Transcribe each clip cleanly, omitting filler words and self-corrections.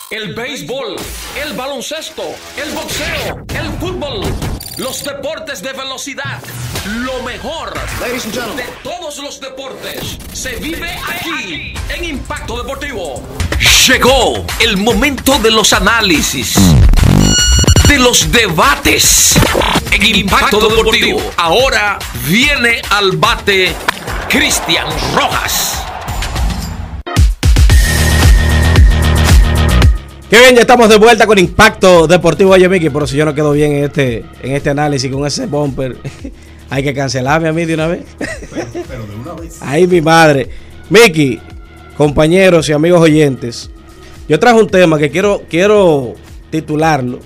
El béisbol, el baloncesto, el boxeo, el fútbol, los deportes de velocidad, lo mejor de todos los deportes se vive aquí en Impacto Deportivo. Llegó el momento de los análisis, de los debates en Impacto Deportivo. Ahora viene al bate Cristian Rojas. Qué bien, ya estamos de vuelta con Impacto Deportivo. Oye, Miki, pero si yo no quedo bien en este análisis con ese bumper, hay que cancelarme a mí de una vez. Pero de una vez. Ay, mi madre. Miki, compañeros y amigos oyentes, yo traje un tema que quiero titularlo.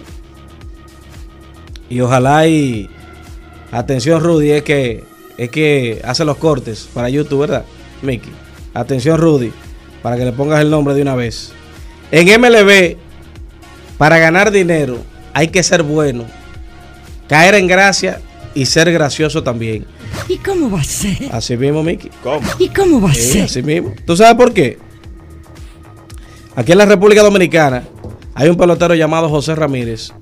Y ojalá atención, Rudy, es que hace los cortes para YouTube, ¿verdad, Miki? Atención, Rudy, para que le pongas el nombre de una vez. En MLB, para ganar dinero, hay que ser bueno, caer en gracia y ser gracioso también. ¿Y cómo va a ser? Así mismo, Miki. ¿Cómo? ¿Y cómo va a ser? Así mismo. ¿Tú sabes por qué? Aquí en la República Dominicana hay un pelotero llamado José Ramírez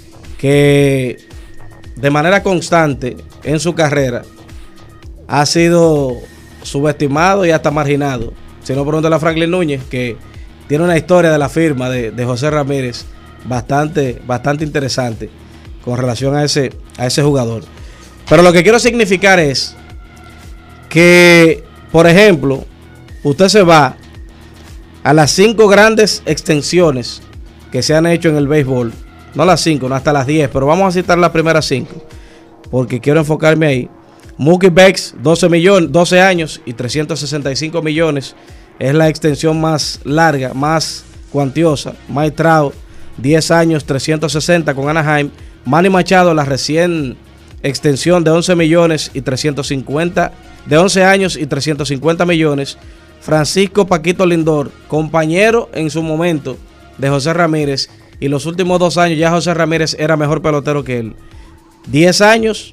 que de manera constante en su carrera ha sido subestimado y hasta marginado. Si no, pregúntale a Franklin Núñez, que tiene una historia de la firma de José Ramírez bastante interesante con relación a ese jugador. Pero lo que quiero significar es que, por ejemplo, usted se va a las 5 grandes extensiones que se han hecho en el béisbol. No las 5, no hasta las 10, pero vamos a citar las primeras 5, porque quiero enfocarme ahí. Mookie Betts, 12 años y 365 millones. Es la extensión más larga, más cuantiosa. Mike Trout, 10 años, 360 con Anaheim. Manny Machado, la recién extensión de 11 millones y 350, de 11 años y 350 millones. Francisco Paquito Lindor, compañero en su momento de José Ramírez, y los últimos 2 años ya José Ramírez era mejor pelotero que él. 10 años,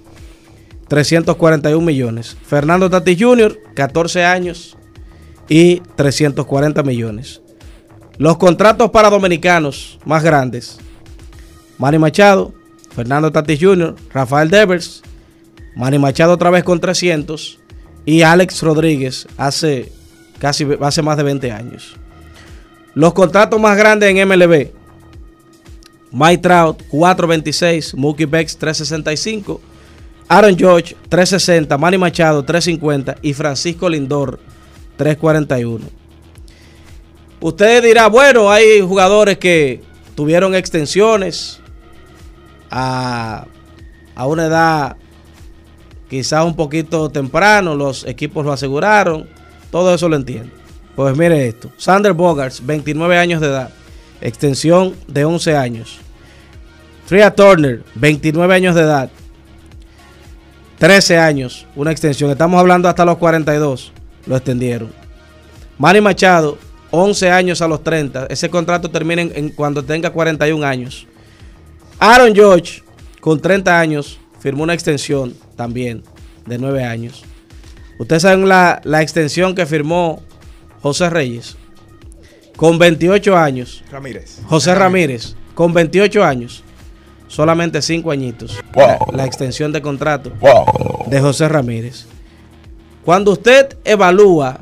341 millones. Fernando Tatis Jr., 14 años y 340 millones. Los contratos para dominicanos más grandes: Manny Machado, Fernando Tatis Jr., Rafael Devers, Manny Machado otra vez con 300 y Alex Rodríguez hace más de 20 años. Los contratos más grandes en MLB: Mike Trout, 4.26, Mookie Betts, 3.65, Aaron Judge, 3.60, Manny Machado, 3.50 y Francisco Lindor, 3.41. Usted dirá, bueno, hay jugadores que tuvieron extensiones a una edad quizás un poquito temprano, los equipos lo aseguraron, todo eso lo entiendo. Pues mire esto: Xander Bogaerts, 29 años de edad, extensión de 11 años. Trea Turner, 29 años de edad, 13 años, una extensión. Estamos hablando hasta los 42, lo extendieron. Manny Machado, 11 años a los 30. Ese contrato termina cuando tenga 41 años. Aaron Judge, con 30 años, firmó una extensión también de 9 años. Ustedes saben la extensión que firmó José Reyes, con 28 años. José Ramírez, con 28 años. Solamente 5 añitos. La extensión de contrato de José Ramírez. Cuando usted evalúa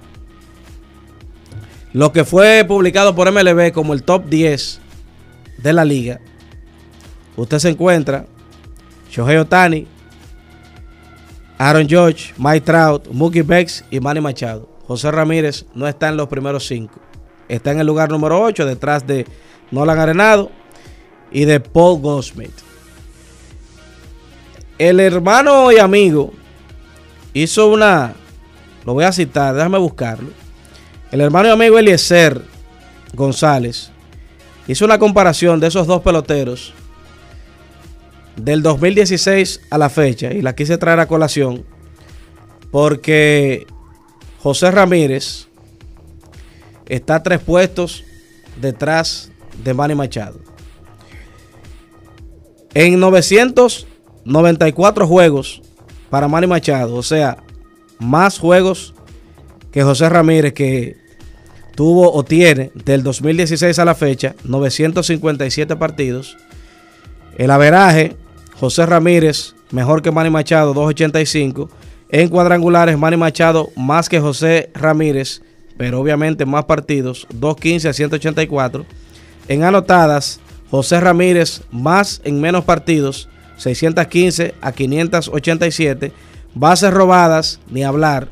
lo que fue publicado por MLB como el top 10 de la liga, usted se encuentra Shohei Ohtani, Aaron Judge, Mike Trout, Mookie Betts y Manny Machado. José Ramírez no está en los primeros 5. Está en el lugar número 8, detrás de Nolan Arenado y de Paul Goldschmidt. El hermano y amigo hizo lo voy a citar, déjame buscarlo. El hermano y amigo Eliezer González hizo una comparación de esos dos peloteros del 2016 a la fecha, y la quise traer a colación porque José Ramírez está 3 puestos detrás de Manny Machado. En 994 juegos para Manny Machado, o sea, más juegos que José Ramírez, que tuvo o tiene del 2016 a la fecha 957 partidos. El averaje, José Ramírez mejor que Manny Machado, 285. En cuadrangulares, Manny Machado más que José Ramírez, pero obviamente más partidos, 215 a 184. En anotadas, José Ramírez más en menos partidos, 615 a 587. Bases robadas, ni hablar,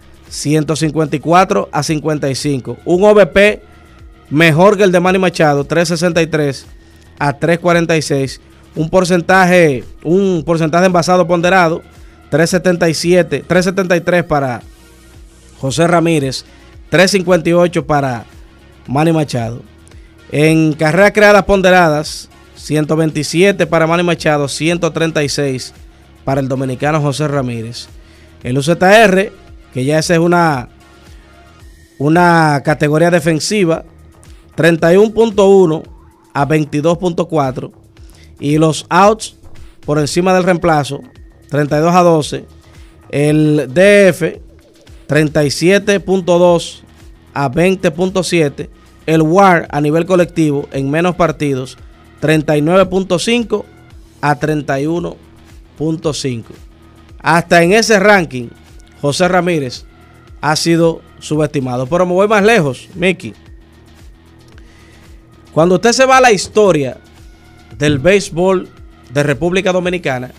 154 a 55. Un OVP mejor que el de Manny Machado, 363 a 346. Un porcentaje envasado ponderado, 373 para José Ramírez, 358 para Manny Machado. En carreras creadas ponderadas, 127 para Manny Machado, 136 para el dominicano José Ramírez. El UZR, que ya esa es una categoría defensiva, 31.1 a 22.4. Y los outs por encima del reemplazo, 32 a 12. El DF, 37.2 a 20.7. El WAR a nivel colectivo en menos partidos, 39.5 a 31.5. Hasta en ese ranking, José Ramírez ha sido subestimado. Pero me voy más lejos, Mickey. Cuando usted se va a la historia del béisbol de República Dominicana,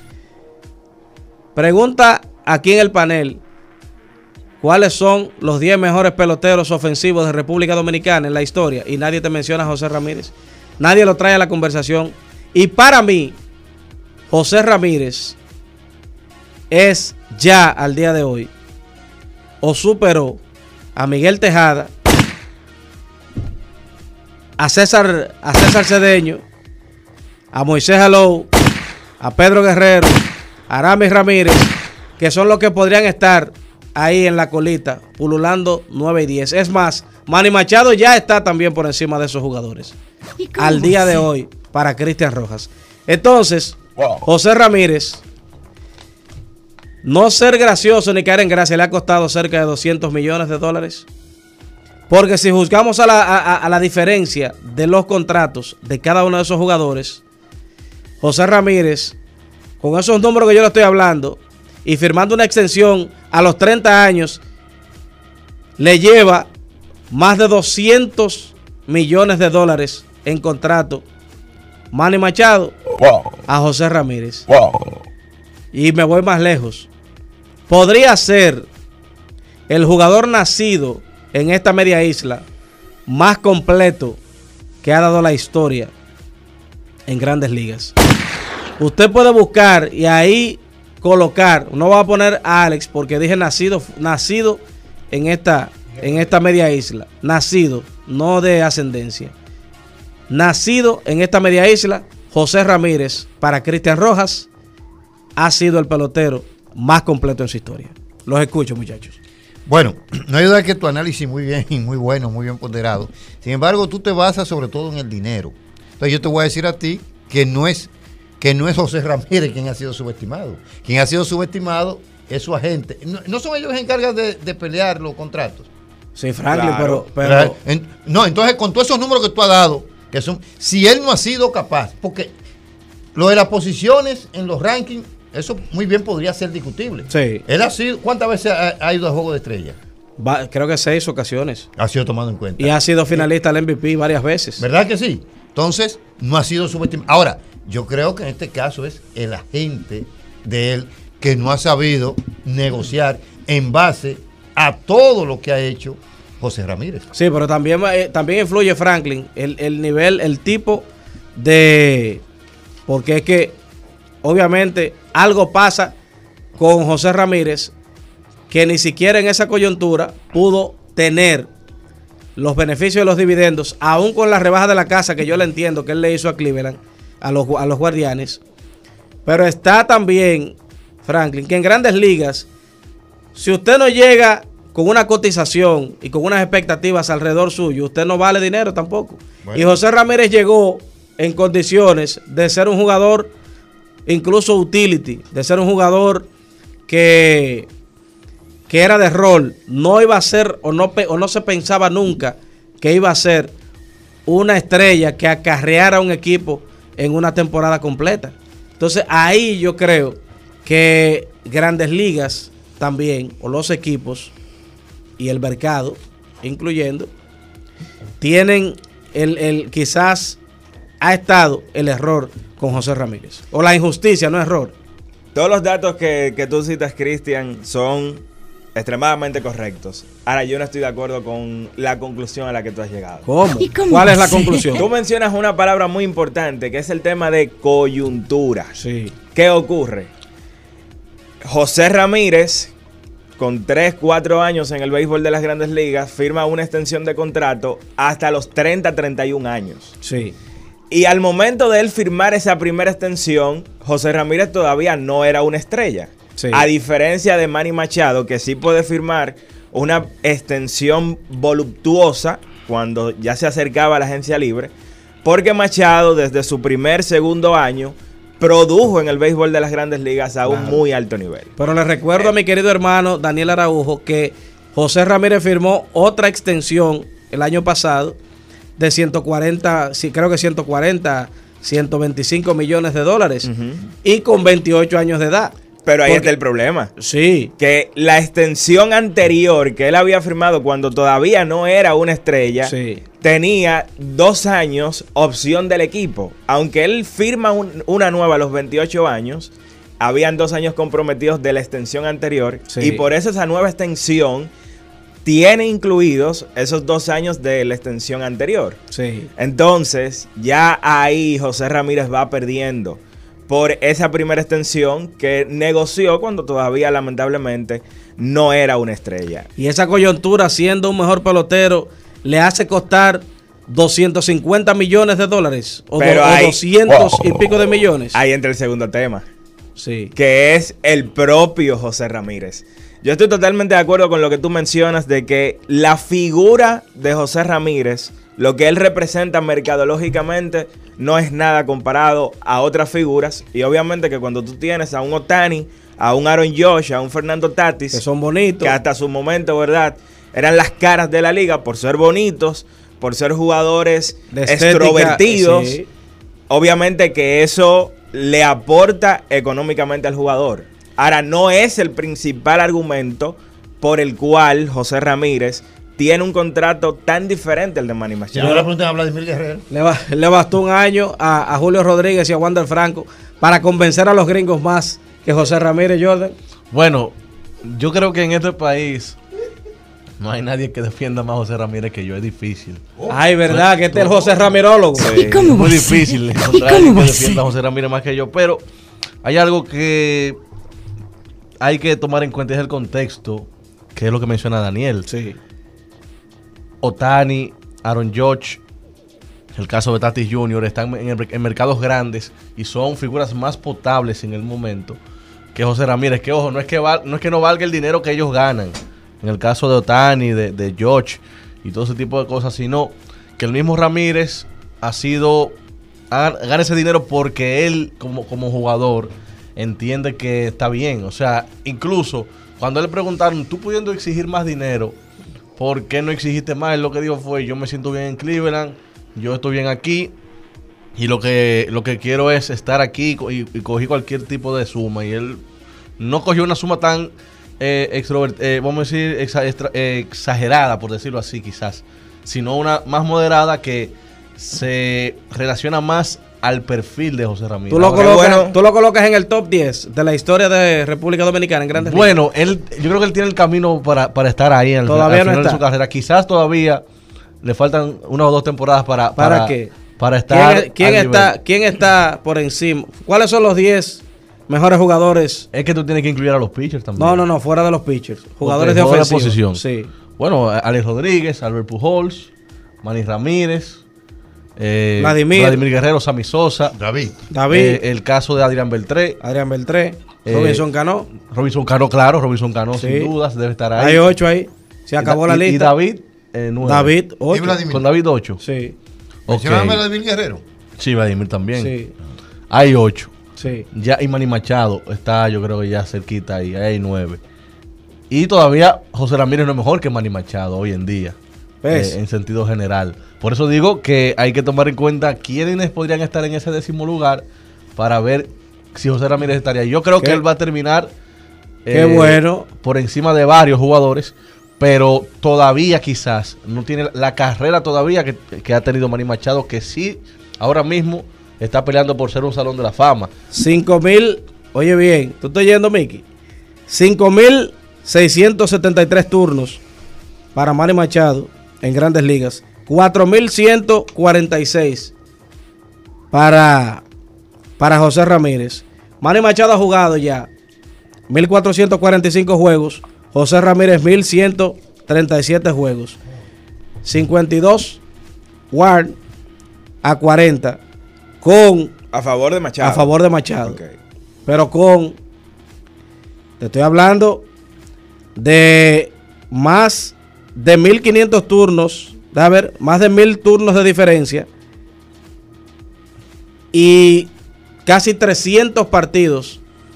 pregunta aquí en el panel cuáles son los 10 mejores peloteros ofensivos de República Dominicana en la historia y nadie te menciona a José Ramírez. Nadie lo trae a la conversación. Y para mí, José Ramírez es ya al día de hoy o superó a Miguel Tejada, a César Cedeño, a Moisés Alou, a Pedro Guerrero, a Aramis Ramírez, que son los que podrían estar ahí en la colita, pululando 9 y 10. Es más, Manny Machado ya está también por encima de esos jugadores al día de hoy para Cristian Rojas. Entonces, José Ramírez, no ser gracioso ni caer en gracia, le ha costado cerca de $200 millones. Porque si juzgamos a la diferencia de los contratos de cada uno de esos jugadores, José Ramírez, con esos números que yo le estoy hablando, y firmando una extensión a los 30 años, le lleva más de $200 millones en contrato Manny Machado a José Ramírez. Y me voy más lejos. Podría ser el jugador nacido en esta media isla más completo que ha dado la historia en Grandes Ligas. Usted puede buscar y ahí colocar, no va a poner a Alex porque dije nacido en esta media isla, nacido, no de ascendencia, nacido en esta media isla. José Ramírez, para Cristian Rojas, ha sido el pelotero más completo en su historia. Los escucho, muchachos. Bueno, no hay duda que tu análisis muy bien, muy bueno, muy bien ponderado. Sin embargo, tú te basas sobre todo en el dinero. Entonces yo te voy a decir a ti que no es José Ramírez quien ha sido subestimado. Quien ha sido subestimado es su agente. No son ellos que se encargan de pelear los contratos. Sí, Franklin, claro, pero no, entonces con todos esos números que tú has dado, que son, si él no ha sido capaz, porque lo de las posiciones en los rankings, eso muy bien podría ser discutible. Sí. Él ha sido, ¿cuántas veces ha ido a Juego de Estrellas? Creo que 6 ocasiones. Ha sido tomado en cuenta. Y ha sido finalista del MVP varias veces. ¿Verdad que sí? Entonces, no ha sido subestimado. Ahora, yo creo que en este caso es el agente de él que no ha sabido negociar en base a todo lo que ha hecho José Ramírez. Sí, pero también influye Franklin, el nivel, el tipo de... Porque es que obviamente algo pasa con José Ramírez que ni siquiera en esa coyuntura pudo tener los beneficios de los dividendos, aún con la rebaja de la casa que yo le entiendo que él le hizo a Cleveland, a los Guardianes. Pero está también, Franklin, que en Grandes Ligas, si usted no llega con una cotización y con unas expectativas alrededor suyo, usted no vale dinero tampoco. Bueno. Y José Ramírez llegó en condiciones de ser un jugador incluso utility, de ser un jugador que que era de rol, no iba a ser o no se pensaba nunca que iba a ser una estrella que acarreara a un equipo en una temporada completa. Entonces ahí yo creo que Grandes Ligas también, o los equipos y el mercado, incluyendo, tienen quizás ha estado el error con José Ramírez. O la injusticia, no error. Todos los datos que tú citas, Cristian, son extremadamente correctos. Ahora, yo no estoy de acuerdo con la conclusión a la que tú has llegado. ¿Cómo? ¿Cómo ¿Cuál es la así? conclusión? Tú mencionas una palabra muy importante, que es el tema de coyuntura. Sí. ¿Qué ocurre? José Ramírez, con 3-4 años en el béisbol de las Grandes Ligas, firma una extensión de contrato hasta los 30-31 años. Sí. Y al momento de él firmar esa primera extensión, José Ramírez todavía no era una estrella. Sí. A diferencia de Manny Machado, que sí puede firmar una extensión voluptuosa cuando ya se acercaba a la agencia libre, porque Machado desde su segundo año produjo en el béisbol de las Grandes Ligas a un muy alto nivel. Pero le recuerdo a mi querido hermano Daniel Araujo que José Ramírez firmó otra extensión el año pasado de 140, sí, creo que 125 millones de dólares y con 28 años de edad. Pero ahí está el problema. Sí. Que la extensión anterior que él había firmado cuando todavía no era una estrella, Sí. tenía 2 años opción del equipo. Aunque él firma una nueva a los 28 años, habían 2 años comprometidos de la extensión anterior. Sí. Y por eso esa nueva extensión tiene incluidos esos 2 años de la extensión anterior. Sí. Entonces, ya ahí José Ramírez va perdiendo por esa primera extensión que negoció cuando todavía lamentablemente no era una estrella. Y esa coyuntura, siendo un mejor pelotero, le hace costar 250 millones de dólares o, Pero o ahí- 200 y pico de millones. Ahí entra el segundo tema, Sí. que es el propio José Ramírez. Yo estoy totalmente de acuerdo con lo que tú mencionas de que la figura de José Ramírez, lo que él representa mercadológicamente, no es nada comparado a otras figuras. Y obviamente que cuando tú tienes a un Ohtani, a un Aaron Judge, a un Fernando Tatis, Que son bonitos. que hasta su momento, ¿verdad?, eran las caras de la liga por ser bonitos, por ser jugadores De estética, extrovertidos. sí. Obviamente que eso le aporta económicamente al jugador. Ahora, no es el principal argumento por el cual José Ramírez tiene un contrato tan diferente al de Manny Si Machado. no le preguntan a Vladimir Guerrero. Le bastó un año a Julio Rodríguez y a Wander Franco para convencer a los gringos más que José Ramírez, Jordan. Bueno, yo creo que en este país no hay nadie que defienda más a José Ramírez que yo. Es difícil. Ay, verdad, que este es el José Ramirólogo. ¿Y cómo Es va muy a ser? difícil ¿Y encontrar a cómo alguien va que a ser? defienda a José Ramírez más que yo. Pero hay algo que hay que tomar en cuenta, es el contexto, que es lo que menciona Daniel. Sí. Ohtani, Aaron Judge, el caso de Tatis Jr. están en mercados grandes y son figuras más potables en el momento que José Ramírez. Que ojo, no es que no valga el dinero que ellos ganan. En el caso de Ohtani, de Judge y todo ese tipo de cosas, sino que el mismo Ramírez gana ese dinero porque él como jugador entiende que está bien. O sea, incluso cuando le preguntaron, tú pudiendo exigir más dinero, ¿por qué no exigiste más? Él lo que dijo fue, yo me siento bien en Cleveland, yo estoy bien aquí y lo que quiero es estar aquí y cogí cualquier tipo de suma. Y él no cogió una suma tan vamos a decir exagerada, por decirlo así quizás, sino una más moderada que se relaciona más al perfil de José Ramírez. Tú lo colocas en el top 10 de la historia de República Dominicana en Grandes Ligas. Bueno, yo creo que él tiene el camino para estar ahí al Todavía no final de está. su carrera. Quizás todavía le faltan 1 o 2 temporadas ¿Para qué? para estar ¿Quién al nivel. ¿Quién está por encima? ¿Cuáles son los 10 mejores jugadores? Es que tú tienes que incluir a los pitchers también. No, fuera de los pitchers. Jugadores Ok, de jugadores ofensiva. posición. Sí. Bueno, Alex Rodríguez, Albert Pujols, Manny Ramírez, Vladimir Guerrero, Sammy Sosa, David. el caso de Adrián Beltré, Adrián Beltré, Eh, Robinson Cano. Robinson Cano, claro, Robinson Cano Sí. sin dudas debe estar ahí. Hay 8 ahí. Se acabó la Y lista. David, 9. David, Y 8. Vladimir. Con David 8. Sí, Ok. Mencioname a Vladimir Guerrero. Sí, Vladimir también. sí, Hay 8. sí. Ya, y Manny Machado está, yo creo que ya cerquita ahí. Ahí hay 9. Y todavía José Ramírez no es mejor que Manny Machado hoy en día. ¿Ves? En sentido general. Por eso digo que hay que tomar en cuenta quiénes podrían estar en ese 10º lugar para ver si José Ramírez estaría. Yo creo que él va a terminar Qué bueno. por encima de varios jugadores, pero todavía quizás no tiene la carrera todavía que ha tenido Manny Machado, que sí ahora mismo está peleando por ser un Salón de la Fama. 5,000, oye bien, ¿tú estás yendo, Mickey? 5,673 turnos para Manny Machado en Grandes Ligas. 4,146 para José Ramírez. Manny Machado ha jugado ya 1,445 juegos. José Ramírez 1,137 juegos. 52 WAR a 40 a favor de Machado. a favor de Machado. Ok. Pero te estoy hablando de más de 1,500 turnos, a ver, más de 1,000 turnos de diferencia y casi 300 partidos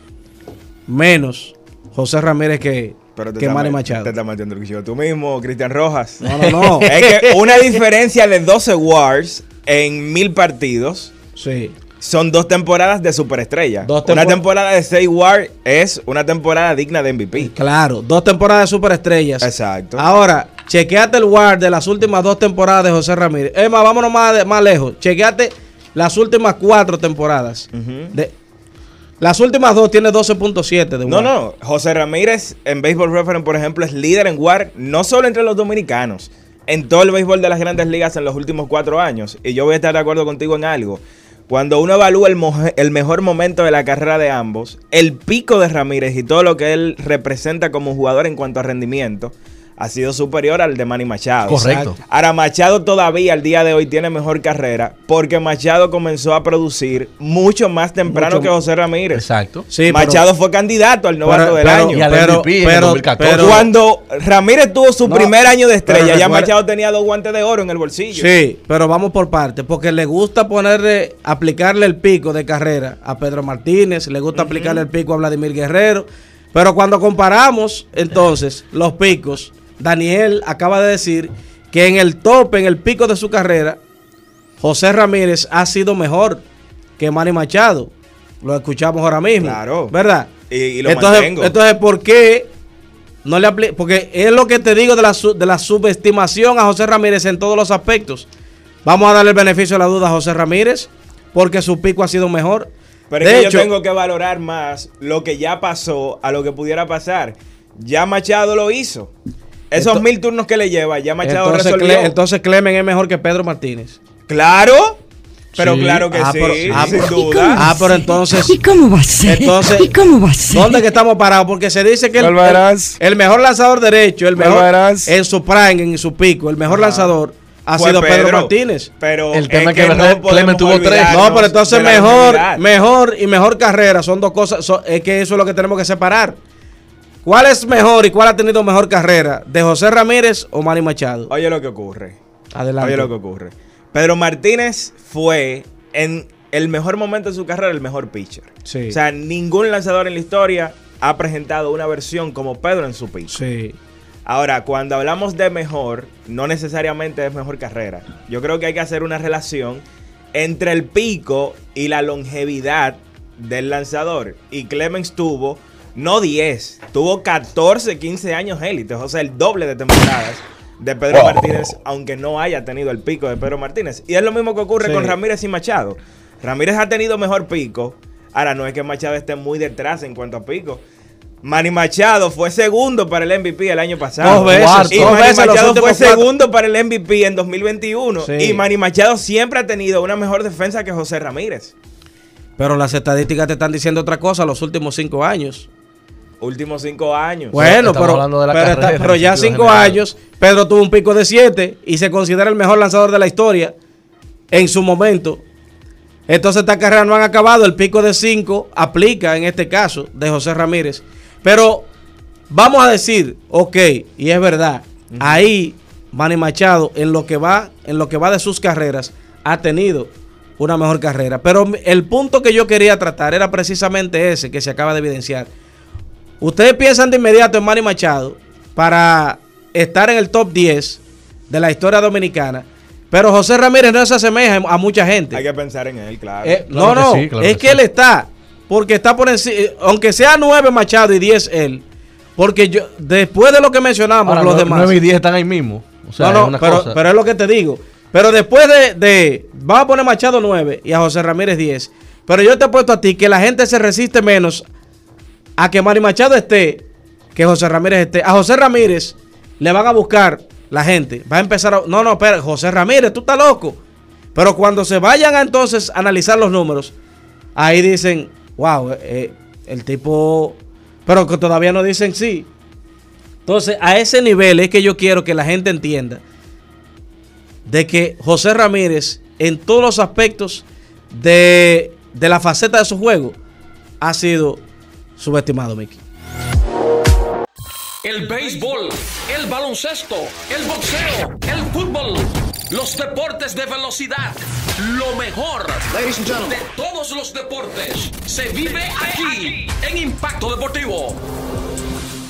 menos José Ramírez que Manny Machado. Te estás metiendo el cuchillo tú mismo, Cristian Rojas. No. Es que una diferencia de 12 WARs en 1,000 partidos Sí. son 2 temporadas de superestrella. Dos Una temporada de 6 WAR es una temporada digna de MVP. Claro, 2 temporadas de superestrellas. Exacto. Ahora, chequeate el WAR de las últimas 2 temporadas de José Ramírez. Es más, vámonos más lejos. Chequeate las últimas 4 temporadas. Las últimas 2 tiene 12.7 de WAR. No. José Ramírez en Baseball Reference, por ejemplo, es líder en WAR, no solo entre los dominicanos, en todo el béisbol de las Grandes Ligas en los últimos 4 años. Y yo voy a estar de acuerdo contigo en algo. Cuando uno evalúa el mejor momento de la carrera de ambos, el pico de Ramírez y todo lo que él representa como jugador en cuanto a rendimiento ha sido superior al de Manny Machado. Correcto. Exacto. Ahora, Machado todavía al día de hoy tiene mejor carrera porque Machado comenzó a producir mucho más temprano que José Ramírez. Exacto. Sí, Machado fue candidato al novato del año. Y al MVP en 2014. Cuando Ramírez tuvo su primer año de estrella, pero ya recuerda- Machado tenía 2 guantes de oro en el bolsillo. Sí, pero vamos por partes, porque le gusta aplicarle el pico de carrera a Pedro Martínez, le gusta aplicarle el pico a Vladimir Guerrero, pero cuando comparamos entonces los picos, Daniel acaba de decir que en el tope, en el pico de su carrera, José Ramírez ha sido mejor que Manny Machado. Lo escuchamos ahora mismo. Claro. ¿Verdad? Y lo mantengo. Entonces, ¿por qué no le aplica? Porque es lo que te digo de la subestimación a José Ramírez en todos los aspectos. Vamos a darle el beneficio de la duda a José Ramírez porque su pico ha sido mejor. Pero es que yo tengo que valorar más lo que ya pasó a lo que pudiera pasar. Ya Machado lo hizo. Esos 1,000 turnos que le lleva, ya Machado resolvió. Entonces Clemen es mejor que Pedro Martínez. Claro, pero Sí. claro que sí, sin pero- duda. pero entonces, ¿Y cómo va a ser? Entonces, ¿Y cómo va a ser? ¿dónde que estamos parados? Porque se dice que el mejor lanzador derecho, el mejor en su prime, en su pico, el mejor lanzador ha Fue sido Pedro Martínez. Pero El tema es que no podemos Clemen tuvo 3. olvidarnos No, pero entonces de la mejor realidad. y mejor carrera son dos cosas. Es que eso es lo que tenemos que separar. ¿Cuál es mejor y cuál ha tenido mejor carrera? ¿De José Ramírez o Manny Machado? Oye lo que ocurre. Adelante. Oye lo que ocurre. Pedro Martínez fue en el mejor momento de su carrera el mejor pitcher. Sí. O sea, ningún lanzador en la historia ha presentado una versión como Pedro en su pico. Sí. Ahora, cuando hablamos de mejor, no necesariamente es mejor carrera. Yo creo que hay que hacer una relación entre el pico y la longevidad del lanzador. Y Clemens tuvo, no 10, tuvo 14, 15 años élites, o sea, el doble de temporadas de Pedro Martínez, aunque no haya tenido el pico de Pedro Martínez. Y es lo mismo que ocurre con Ramírez y Machado. Ramírez ha tenido mejor pico. Ahora, no es que Machado esté muy detrás en cuanto a pico. Manny Machado fue segundo para el MVP el año pasado. 2 veces. Y 2 Manny veces los Machado fue últimos 4. segundo para el MVP en 2021. Sí. Y Manny Machado siempre ha tenido una mejor defensa que José Ramírez. Pero las estadísticas te están diciendo otra cosa los últimos 5 años. Últimos 5 años. Bueno, estamos hablando de la pero, carrera, pero ya en sentido 5 general. años, Pedro tuvo un pico de 7 y se considera el mejor lanzador de la historia en su momento. Entonces esta carrera no han acabado, el pico de 5 aplica en este caso de José Ramírez. Pero vamos a decir, ok, y es verdad, ahí Manny Machado en lo que va de sus carreras ha tenido una mejor carrera. Pero el punto que yo quería tratar era precisamente ese que se acaba de evidenciar. Ustedes piensan de inmediato en Manny Machado para estar en el top 10 de la historia dominicana, pero José Ramírez no se asemeja a mucha gente. Hay que pensar en él, claro. Claro sí, claro es que él está, porque está por encima, aunque sea 9 Machado y 10 él, porque yo, después de lo que mencionamos, Ahora, los demás. 9 y 10 están ahí mismo. O sea, es una cosa. Pero es lo que te digo. Pero después vamos a poner Machado 9 y a José Ramírez 10. Pero yo te he puesto a ti que la gente se resiste menos a que Manny Machado esté que José Ramírez esté. A José Ramírez le van a buscar la gente. Va a empezar a... No, espera, José Ramírez, tú estás loco. Pero cuando se vayan a entonces a analizar los números, ahí dicen, wow, el tipo... Pero que todavía no dicen sí. Entonces, a ese nivel es que yo quiero que la gente entienda de que José Ramírez, en todos los aspectos de la faceta de su juego, ha sido subestimado, Mickey. El béisbol, el baloncesto, el boxeo, el fútbol, los deportes de velocidad, lo mejor de todos los deportes se vive aquí en Impacto Deportivo.